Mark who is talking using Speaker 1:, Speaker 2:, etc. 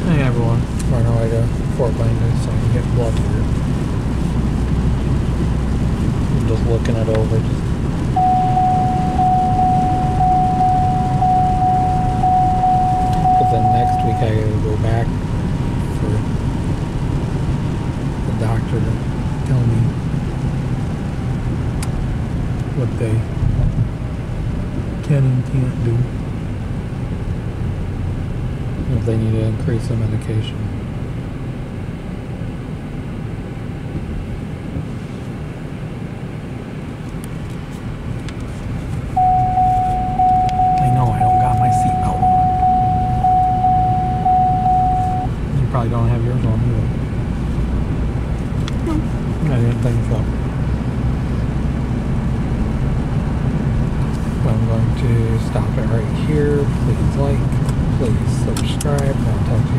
Speaker 1: Hey everyone, we're on our way to Fort Langdon so I can get blood work. I'm just looking it over. But then next week I gotta go back for the doctor to tell me what they can and can't do. If they need to increase the medication. I know I don't got my seatbelt on. You probably don't have yours on either. I didn't think so. So I'm going to stop it right here. Please like, please subscribe, and I'll talk to you